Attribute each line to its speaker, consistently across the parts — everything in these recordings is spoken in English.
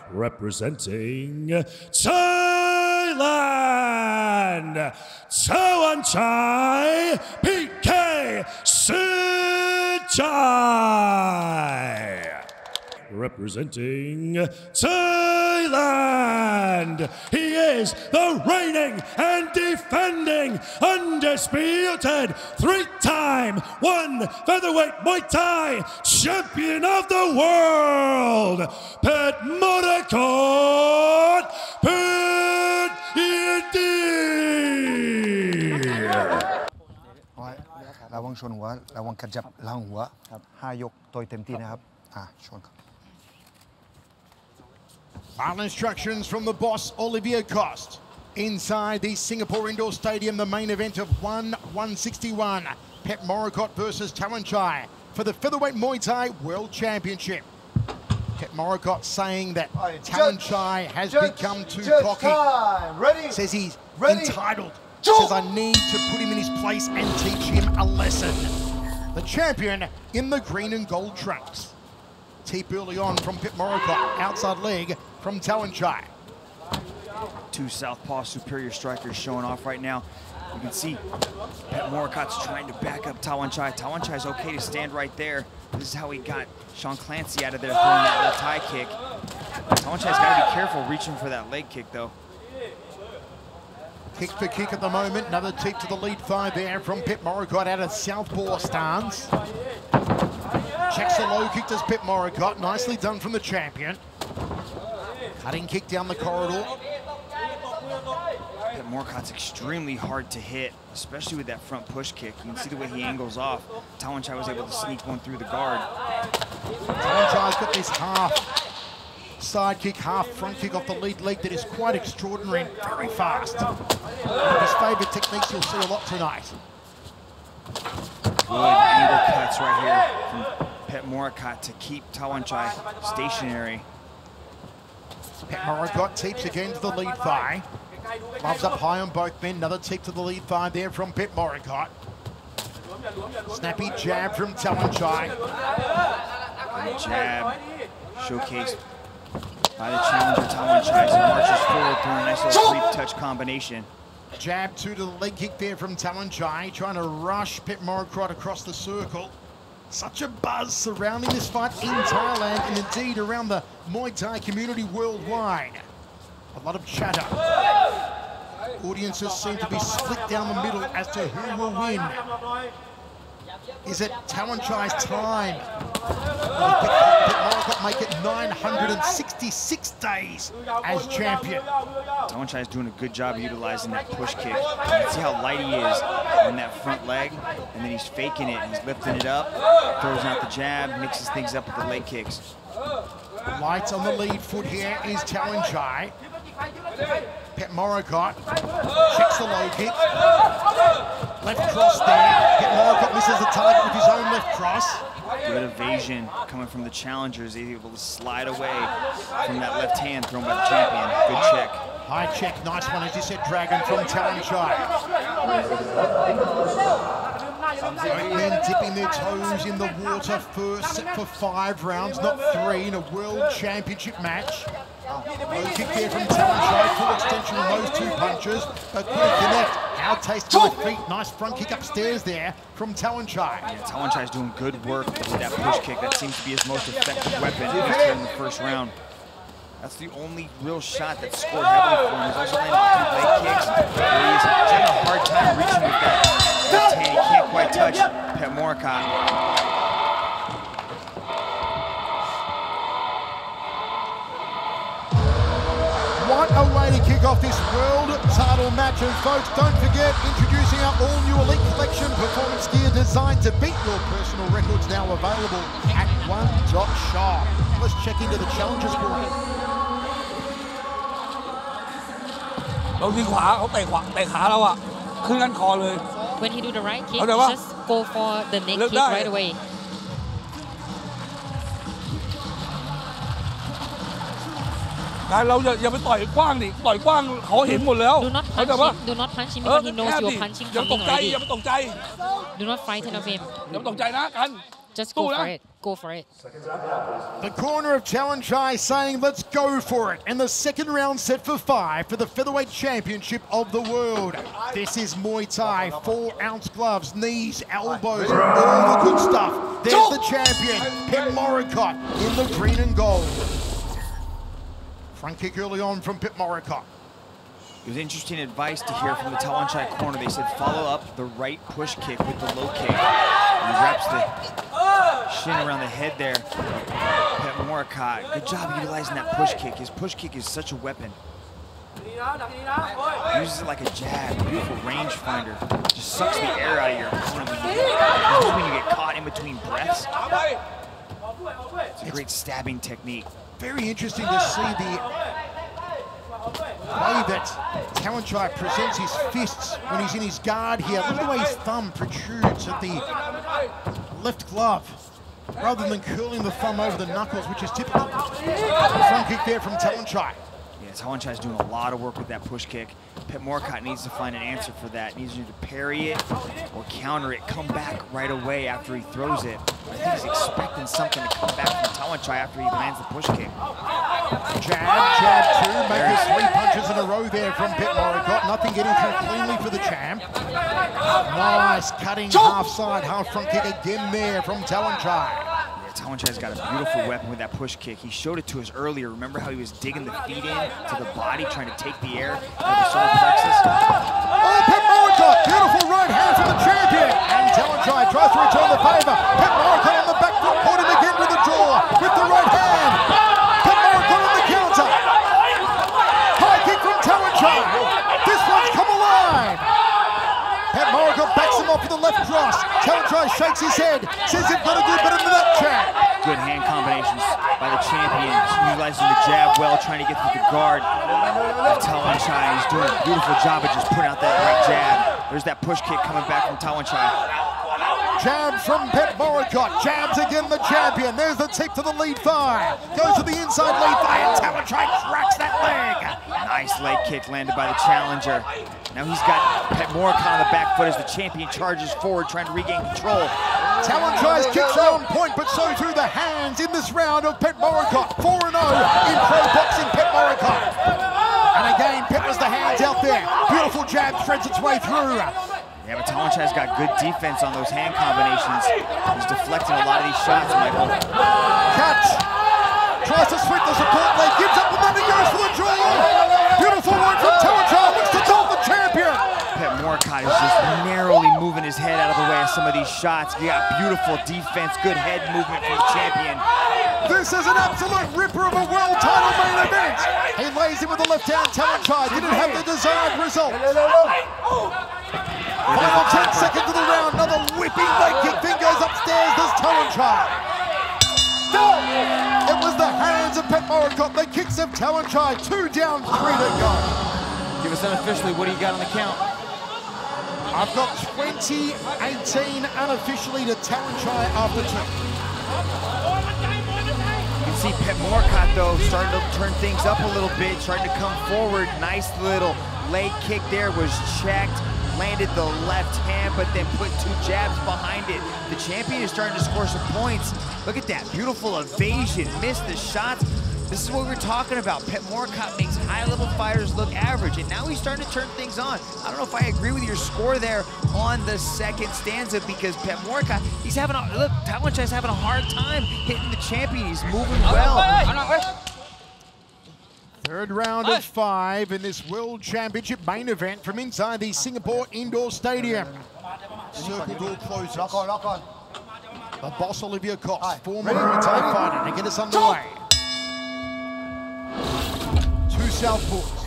Speaker 1: representing Thailand, Tawanchai PK Sijai. Representing Thailand, he is the reigning and defending undisputed three-time featherweight Muay Thai champion of the world, Petchmorakot,
Speaker 2: ระวังชนหัวระวังกระจับหลังหัวครับ5 ยกโดยเต็มที่นะครับชนครับ
Speaker 3: Final instructions from the boss, Olivier Coste. Inside the Singapore Indoor Stadium, the main event of 161. Petchmorakot versus Tawanchai for the Featherweight Muay Thai World Championship. Petchmorakot saying that Tawanchai has become too cocky. Says he's entitled. Says I need to put him in his place and teach him a lesson. The champion in the green and gold trunks. Teep early on from Petchmorakot, outside leg from Tawanchai.
Speaker 4: Two southpaw superior strikers showing off right now. You can see Petchmorakot's trying to back up Tawanchai. Tawanchai's okay to stand right there. This is how he got Sean Clancy out of there throwing that left high kick. Tawanchai's got to be careful reaching for that leg kick though.
Speaker 3: Kick for kick at the moment. Another teep to the lead thigh there from Petchmorakot out of southpaw stance. Checks the low kick, does Petchmorakot. Nicely done from the champion. Cutting kick down the corridor.
Speaker 4: Petchmorakot's extremely hard to hit, especially with that front push kick. You can see the way he angles off. Tawanchai was able to sneak one through the guard.
Speaker 3: Tawanchai's got this half side kick, half front kick off the lead leg that is quite extraordinary and very fast. One of his favourite techniques you'll see a lot tonight.
Speaker 4: Good angle cuts right here from Petchmorakot to keep Tawanchai stationary.
Speaker 3: Petchmorakot teeps again to the lead thigh. Gloves up high on both men. Another teep to the lead thigh there from Petchmorakot. Snappy jab from Tawanchai.
Speaker 4: Good jab showcased by the challenger Tawanchai as he marches forward through a nice little three-touch combination.
Speaker 3: Jab two to the leg kick there from Tawanchai, trying to rush Petchmorakot across the circle. Such a buzz surrounding this fight in Thailand and indeed around the Muay Thai community worldwide. A lot of chatter. Audiences seem to be split down the middle as to who will win. Is it Tawanchai's time? Will Petchmorakot make it 966 days as champion?
Speaker 4: Tawanchai is doing a good job of utilizing that push kick. You can see how light he is on that front leg, and then he's faking it. He's lifting it up, throws out the jab, mixes things up with the leg kicks.
Speaker 3: Lights on the lead foot here is Tawanchai. Petchmorakot checks the low kick. Left cross there. Petchmorakot misses the target with his own left cross.
Speaker 4: Good evasion coming from the challengers. He's able to slide away from that left hand thrown by the champion. Good check.
Speaker 3: High check, nice one, as you said, Dragon from Tawanchai. Both men dipping their toes in the water first, set for 5 rounds, not 3 in a world championship match. Low kick there from Tawanchai, full extension on those two punches, but couldn't connect. How tasty with feet, nice front kick upstairs there from Tawanchai.
Speaker 4: Yeah, Tawanchai's doing good work with that push kick. That seems to be his most effective weapon here in the first round. That's the only real shot that scored heavily for him. He's also landing 2 leg kicks. He's having a hard time reaching with that left hand. He can't quite touch Petchmorakot.
Speaker 3: What a way to kick off this world title match. And folks, don't forget, introducing our all-new Elite Collection performance gear designed to beat your personal records, now available at one.shop. Let's check into the Challengers Corner.
Speaker 5: เรายิงขวาเขาเตะขาเราอะขึ้นกันคอเลย
Speaker 6: When he do the right kick, just go for the neck kick right away.
Speaker 5: การเราอย่าไปต่อยกว้างดิต่อยกว้างเขาเห็นหมดแล้ว
Speaker 6: Do not punch him because he knows you are punching
Speaker 5: อย่า
Speaker 6: coming
Speaker 5: ตกใจ
Speaker 6: already.
Speaker 5: อย่าไปตกใจ
Speaker 6: Do not frighten of him.
Speaker 5: อย่าไปตกใจนะกัน
Speaker 6: Just go for it. go for it.
Speaker 3: The corner of Tawanchai saying, let's go for it. And the second round set for 5 for the Featherweight Championship of the world. This is Muay Thai, 4-ounce gloves, knees, elbows, all the good stuff. There's the champion, Petchmorakot, in the green and gold. Front kick early on from Petchmorakot.
Speaker 4: It was interesting advice to hear from the Tawanchai corner. They said follow up the right push kick with the low kick. He wraps the shin around the head there. Petchmorakot, good job utilizing that push kick. His push kick is such a weapon. He uses it like a jab, beautiful rangefinder. Just sucks the air out of your opponent when you get caught in between breaths. It's a great stabbing technique.
Speaker 3: Very interesting to see the way that Tawanchai presents his fists when he's in his guard here. Look at the way his thumb protrudes at the left glove, rather than curling the thumb over the knuckles, which is typical. Front kick there from Tawanchai.
Speaker 4: Yeah, Tawanchai's doing a lot of work with that push kick. Petchmorakot needs to find an answer for that. Needs to parry it or counter it, come back right away after he throws it. I think he's expecting something to come back from Tawanchai after he lands the push kick.
Speaker 3: Jab, jab two, making 3 punches in a row there from Petchmorakot. Nothing getting through cleanly for the champ. Nice cutting half side, half front kick again there from Tawanchai.
Speaker 4: Tawanchai's got a beautiful weapon with that push kick. He showed it to us earlier. Remember how he was digging the feet in to the body, trying to take the air out of the solar plexus?
Speaker 3: Oh, Petchmorakot, beautiful right hand from the champion. And Tawanchai tries to return the favor. Petchmorakot on the back foot, caught him again with the jaw, with the right hand. Petchmorakot on the counter. High kick from Tawanchai. This one's come alive. Petchmorakot backs him off with the left cross. Tawanchai shakes his head, says you've got to do better than that, champ.
Speaker 4: Good hand combinations by the champion, utilizing the jab well, trying to get through the guard. Tawanchai is doing a beautiful job of just putting out that right jab. There's that push kick coming back from Tawanchai.
Speaker 3: Jab from Petchmorakot, jabs again the champion. There's the tip to the lead thigh. Goes to the inside lead thigh and Tawanchai cracks that leg.
Speaker 4: Nice leg kick landed by the challenger. Now he's got Petchmorakot on the back foot as the champion charges forward, trying to regain control.
Speaker 3: Tawanchai's kicks are on point, but so too the hands in this round of Petchmorakot. 4-0 in pro boxing, Petchmorakot. And again, Pet was the hands out there. Beautiful jab threads its way through.
Speaker 4: Yeah, but Tawanchai's got good defense on those hand combinations. He's deflecting a lot of these shots, Michael.
Speaker 3: Catch. Tries to sweep the support leg, gives up and then he goes for the draw. Beautiful work from Tawanchai, looks to tell the champion.
Speaker 4: Petchmorakot is just narrowly moving his head out of the way of some of these shots. He got beautiful defense, good head movement from the champion.
Speaker 3: This is an absolute ripper of a world title main event. He lays him with the left hand. Tawanchai didn't have the desired result. Final 10 seconds of the round, another whipping leg kick, then goes upstairs, there's Tawanchai. It was the hands of Petchmorakot, the kicks of Tawanchai, 2 down, 3 to go.
Speaker 4: Give us unofficially, what do you got on the count?
Speaker 3: I've got 20-18 unofficially to Tawanchai after 2.
Speaker 4: You can see Petchmorakot though starting to turn things up a little bit, starting to come forward. Nice little leg kick there, was checked. Landed the left hand, but then put 2 jabs behind it. The champion is starting to score some points. Look at that, beautiful evasion, missed the shots. This is what we were talking about. Petchmorakot makes high-level fighters look average, and now he's starting to turn things on. I don't know if I agree with your score there on the second stanza, because Petchmorakot, he's having a, look, Tawanchai's having a hard time hitting the champion. He's moving well.
Speaker 3: Third round of 5 in this World Championship main event from inside the Singapore Indoor Stadium. Circle door closes.
Speaker 2: Lock on, lock on.
Speaker 3: The boss, Olivia Cox, former Muay Thai fighter, to get us underway. 2 southpaws.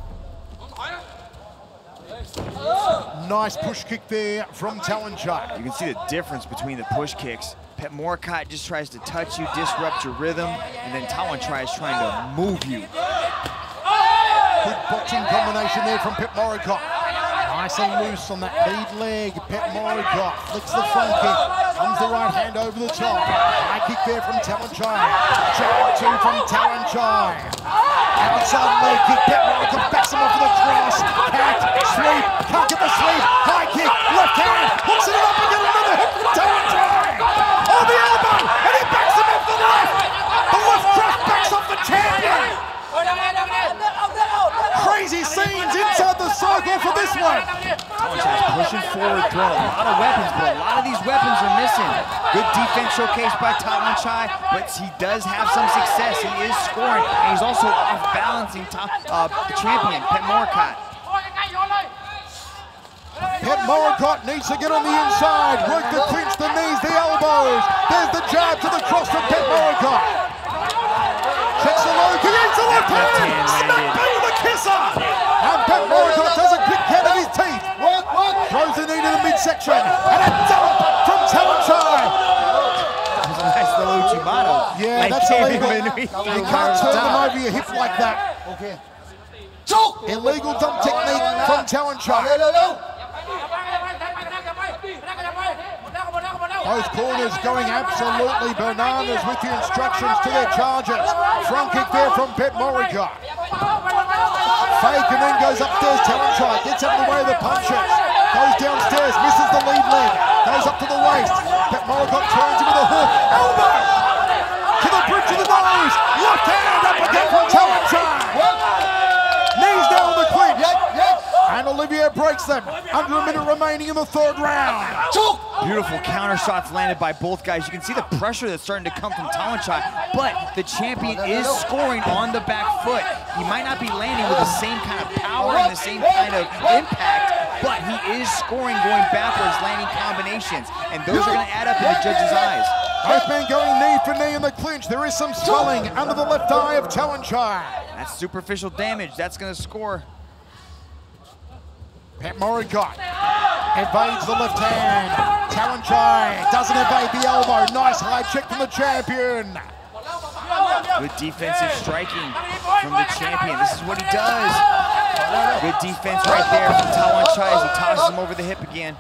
Speaker 3: Nice push kick there from Tawanchai.
Speaker 4: You can see the difference between the push kicks. Petchmorakot just tries to touch you, disrupt your rhythm, and then Tawanchai is trying to move you.
Speaker 3: Good boxing combination there from Petchmorakot. Nice and loose on that lead leg. Petchmorakot flicks the front kick. Comes the right hand over the top. High kick there from Tawanchai. Jab 2 from Tawanchai. Outside leg kick. Petchmorakot backs him off with a cross. Catch, sweep, can't get the sweep. High kick, left hand, hooks it up and get another hook from Tawanchai. Oh, the elbow, and he circle for this one.
Speaker 4: Tawanchai's pushing forward, throwing a lot of weapons, but a lot of these weapons are missing. Good defense showcased by Tawanchai, but he does have some success. He is scoring, and he's also off-balancing the champion, Petchmorakot.
Speaker 3: Petchmorakot needs to get on the inside, work the clinch, the knees, the elbows. There's the jab to the cross from Petchmorakot. Checks the low, he eats the left hand, smack bang with a kisser. And Petchmorakot does a quick count of his teeth. Throws the knee to the midsection, and a dump from Tawanchai.
Speaker 4: That was a nice little Uchimata.
Speaker 3: Yeah, that's illegal. You can't turn them over your hip like that.
Speaker 7: Okay.
Speaker 3: Illegal dump technique from Tawanchai. Both corners going absolutely bananas with the instructions to their charges. Front kick there from Petchmorakot. Fake and then goes upstairs. Tawanchai gets out of the way of the punches. Goes downstairs, misses the lead leg. Goes up to the waist. Petchmorakot turns him with a hook. Elbow! To the bridge of the nose. Left hand up again from Tawanchai. Knees down on the clinch. And Olivier breaks them. Under a minute remaining in the third round.
Speaker 4: Beautiful counter shots landed by both guys. You can see the pressure that's starting to come from Tawanchai, but the champion is scoring on the back foot. He might not be landing with the same kind of power and the same kind of impact, but he is scoring going backwards, landing combinations, and those are going to add up in the judge's eyes.
Speaker 3: Both men going knee for knee in the clinch. There is some swelling under the left eye of Tawanchai.
Speaker 4: That's superficial damage. That's going to score.
Speaker 3: Petchmorakot evades the left hand. Tawanchai doesn't evade the elbow. Nice high check from the champion.
Speaker 4: Good defensive striking from the champion. This is what he does. Good defense right there from Tawanchai as he tosses him over the hip again.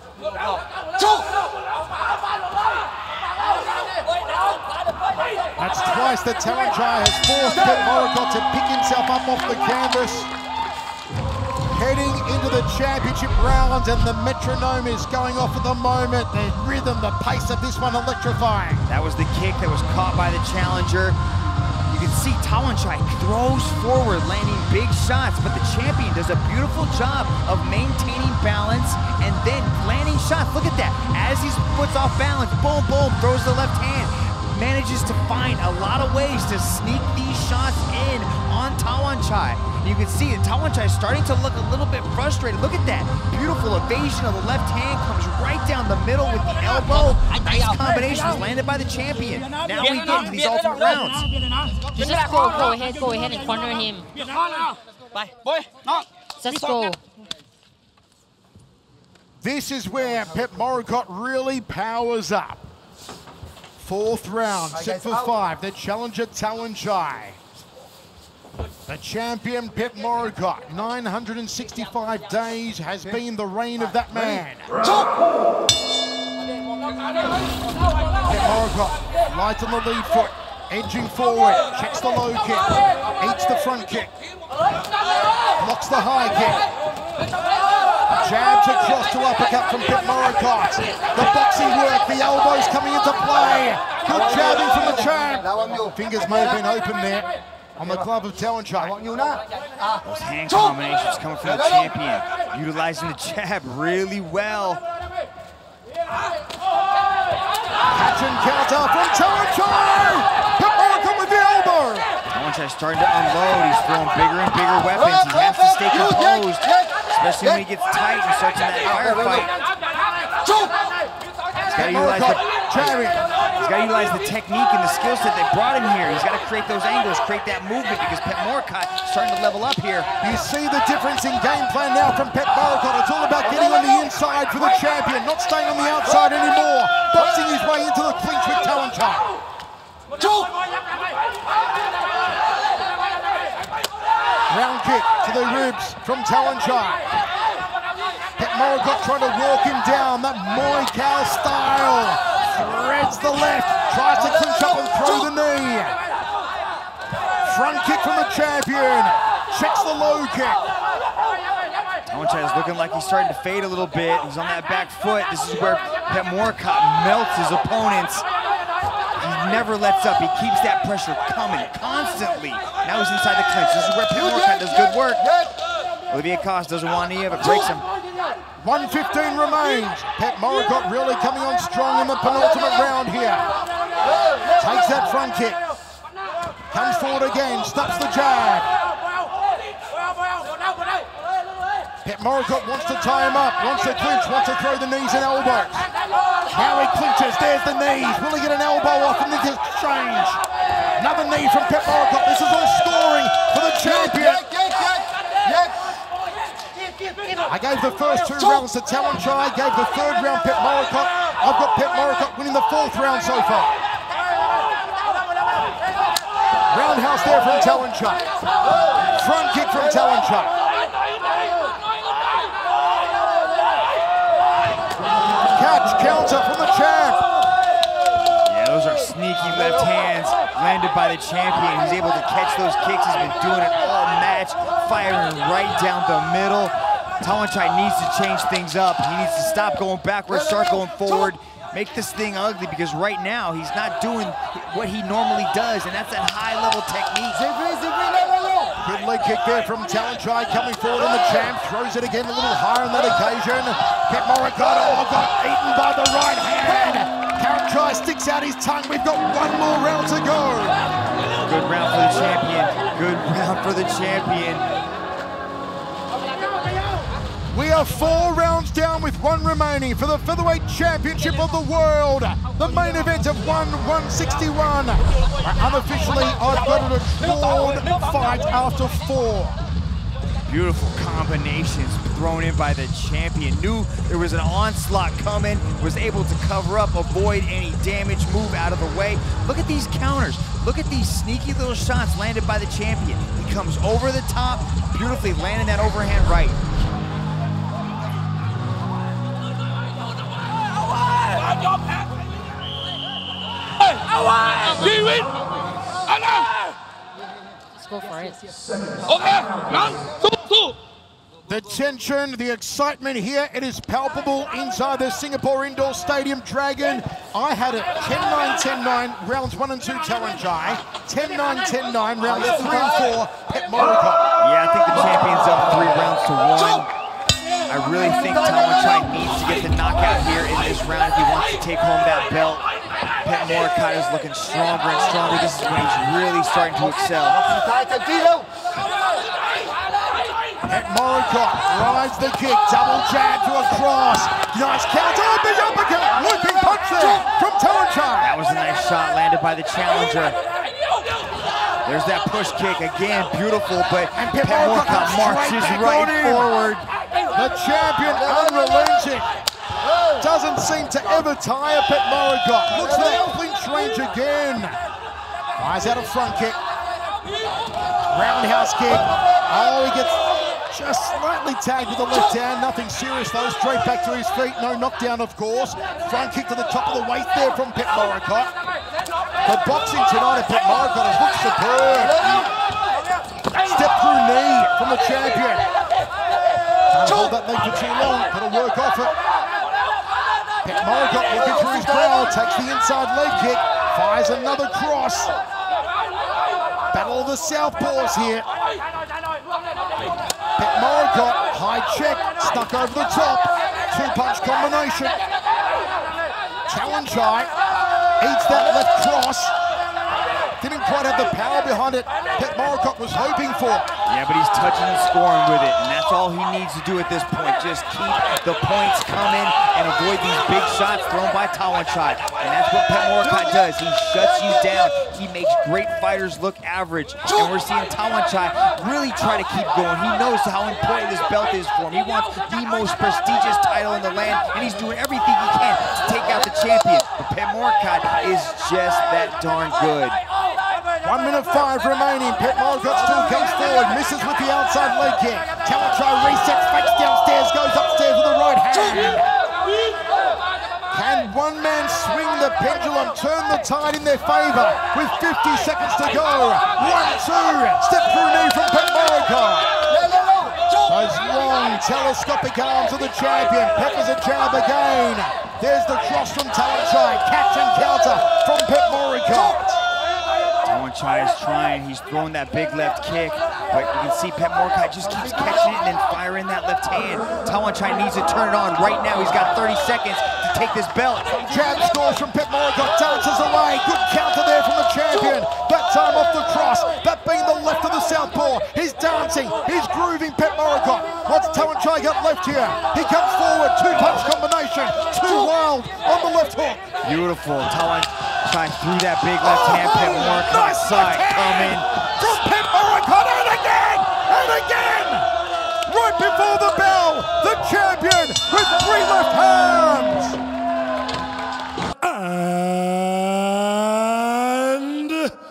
Speaker 3: That's twice that Tawanchai has forced Petchmorakot to pick himself up off the canvas. Heading into the championship rounds, and the metronome is going off at the moment. The rhythm, the pace of this one electrifying.
Speaker 4: That was the kick that was caught by the challenger. You can see Tawanchai throws forward, landing big shots, but the champion does a beautiful job of maintaining balance and then landing shots. Look at that. As he puts off balance, boom, boom, throws the left hand. Manages to find a lot of ways to sneak these shots in on Tawanchai. You can see it, Tawanchai is starting to look a little bit frustrated. Look at that. Beautiful evasion of the left hand, comes right down the middle with the elbow. Nice combinations landed by the champion. Now we get into these ultimate rounds.
Speaker 6: You just go ahead and corner him. Just go.
Speaker 3: This is where Petchmorakot really powers up. Fourth round, 6-for-5. The challenger Tawanchai. The champion Petchmorakot. 965 days has been the reign of that man. Petchmorakot light on the lead foot, edging forward, checks the low kick, eats the front kick, blocks the high kick. Jabs across to uppercut from Petchmorakot. The boxing work, the elbows coming into play. Good jabbing from the champ. Fingers may have been open there on the glove of Tawanchai.
Speaker 4: Those hand combinations coming from the champion, utilizing the jab really well.
Speaker 3: Catch and counter from Tawanchai. Petchmorakot with the elbow.
Speaker 4: Tawanchai starting to unload. He's throwing bigger and bigger weapons. He has to stay composed, especially when he gets tight and starts in that firefight. He's got to utilize the technique and the skill set they brought him here. He's got to create those angles, create that movement, because Petchmorakot is starting to level up here.
Speaker 3: You see the difference in game plan now from Petchmorakot. It's all about getting on the inside for the champion, not staying on the outside anymore. Boxing his way into the clinch with Tawanchai. Round kick to the ribs from Tawanchai. Petchmorakot trying to walk him down, that Muay style. Threads the left, tries to clinch up and throw the knee. Front kick from the champion, checks the low kick.
Speaker 4: Tawanchai is looking like he's starting to fade a little bit. He's on that back foot. This is where Petchmorakot melts his opponents. He never lets up. He keeps that pressure coming constantly. Now he's inside the clinch. This is where Petchmorakot does good work. Olivier Coste doesn't want any of it, breaks him.
Speaker 3: 1:15 remains. Petchmorakot really coming on strong in the penultimate round here. Takes that front kick. Comes forward again, stops the jab. Petchmorakot wants to tie him up, wants to clinch, wants to throw the knees and elbows. Now he clinches, there's the knees. Will he get an elbow off in the exchange? Another knee from Petchmorakot. This is all scoring for the champion. I gave the first 2 rounds to Tawanchai, gave the 3rd round Petchmorakot. I've got Petchmorakot winning the 4th round so far. Roundhouse there from Tawanchai. Front kick from Tawanchai. Catch, counter from the champ.
Speaker 4: Yeah, those are sneaky left hands landed by the champion. He's able to catch those kicks. He's been doing it all match, firing right down the middle. Tawanchai needs to change things up. He needs to stop going backwards, start going forward, make this thing ugly, because right now he's not doing what he normally does, and that's that high-level technique.
Speaker 3: Good leg kick there from Tawanchai coming forward, and the champ throws it again a little higher on that occasion. Petchmorakot got eaten by the right hand. Tawanchai sticks out his tongue. We've got 1 more round to go.
Speaker 4: Good round for the champion. Good round for the champion.
Speaker 3: We are 4 rounds down with 1 remaining for the Featherweight Championship of the World. The main event of 161. Unofficially, I've got it a drawn fight after 4.
Speaker 4: Beautiful combinations thrown in by the champion. Knew there was an onslaught coming, was able to cover up, avoid any damage, move out of the way. Look at these counters. Look at these sneaky little shots landed by the champion. He comes over the top, beautifully landing that overhand right.
Speaker 6: Let's go for it.
Speaker 3: The tension, the excitement here, it is palpable inside the Singapore Indoor Stadium. Dragon, I had it 10-9, 10-9, rounds 1 and 2 Tawanchai, 10-9, 10-9, rounds 3 and 4 Petchmorakot.
Speaker 4: Yeah, I think the champion's up 3 rounds to 1. I really think Tawanchai needs to get the knockout here in this round if he wants to take home that belt. Petchmorakot is looking stronger and stronger. This is when he's really starting to excel.
Speaker 3: Petchmorakot rides the kick, double jab to a cross. Nice counter, big uppercut, looping punch there from Tawanchai.
Speaker 4: That was a nice shot landed by the challenger. There's that push kick again, beautiful, but Petchmorakot marches right forward.
Speaker 3: The champion unrelenting. Doesn't seem to ever tire Petchmorakot. Looks for that clinch range again. Fires out a front kick. Roundhouse kick. Oh, he gets just slightly tagged with the left hand. Nothing serious though. Straight back to his feet. No knockdown, of course. Front kick to the top of the waist there from Petchmorakot. The boxing tonight at Petchmorakot has looked superb. Step through knee from the champion. Can't hold that leg for too long. Gotta work off it. Petchmorakot looking through his crowd, takes the inside leg kick, fires another cross. Battle of the southpaws here. Petchmorakot, high check, stuck over the top. 2-punch combination. Tawanchai eats that left cross. Didn't quite have the power behind it Petchmorakot was hoping for.
Speaker 4: Yeah, but he's touching and scoring with it, and that's all he needs to do at this point. Just keep the points coming and avoid these big shots thrown by Tawanchai. And that's what Petchmorakot does. He shuts you down. He makes great fighters look average. And we're seeing Tawanchai really try to keep going. He knows how important this belt is for him. He wants the most prestigious title in the land, and he's doing everything he can to take out the champion. But Petchmorakot is just that darn good.
Speaker 3: 1 minute 5 remaining. Petchmorakot still comes forward, misses with the outside leg kick. Tawanchai resets, fakes downstairs, goes upstairs with the right hand. Can one man swing the pendulum, turn the tide in their favor with 50 seconds to go? 1-2, step through knee from Petchmorakot. Those long telescopic arms of the champion. Peppers a jab again. There's the cross from Tawanchai. Catch and counter from Petchmorakot.
Speaker 4: Tawanchai is trying. He's throwing that big left kick, but you can see Petchmorakot just keeps catching it and then firing that left hand. Tawanchai needs to turn it on right now. He's got 30 seconds to take this belt.
Speaker 3: Jab scores from Petchmorakot, dances away. Good counter there from the champion. That time off the cross, that being the left of the southpaw. He's dancing, he's grooving Petchmorakot. What's Tawanchai got left here? He comes forward, two-punch combination, too wild on the left hook.
Speaker 4: Beautiful. Tawanchai threw that big left hand. Petchmorakot saw it coming.
Speaker 3: From Petchmorakot, and again! And again! Right before the bell, the champion with 3 left hands!
Speaker 1: And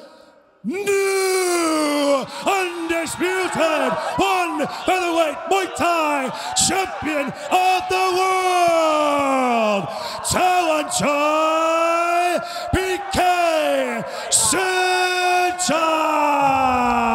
Speaker 1: new undisputed 1 featherweight Muay Thai champion of the world, Tawanchai PK Sunshine.